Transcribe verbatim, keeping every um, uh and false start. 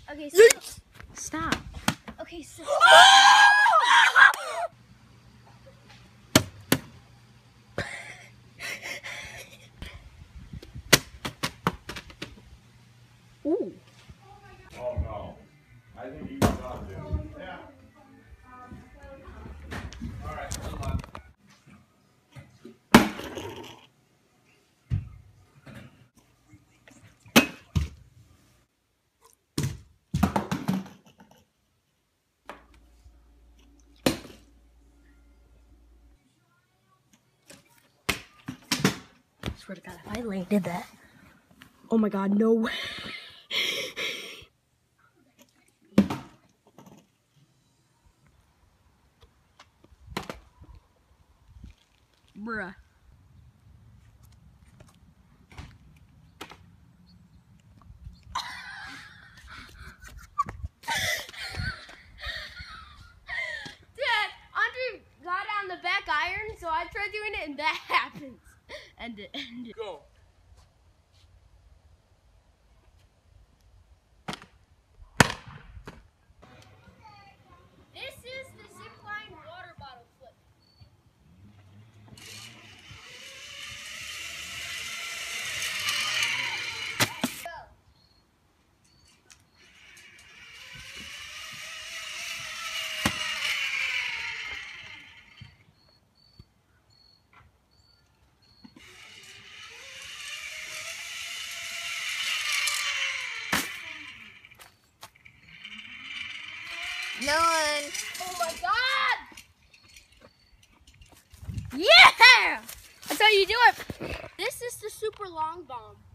Okay, so Stop. okay, so Ooh. Oh no. I think you got it. Yeah. Alright, hold on. Swear to God, if I Lane did that. Oh my God, no way. Bruh. Dad, Andre got on the back iron, so I tried doing it, and that happens. End it, end it. Go. This is the zipline water bottle flip. Go. No one. Oh my God! Yeah! That's how you do it. This is the super long bomb.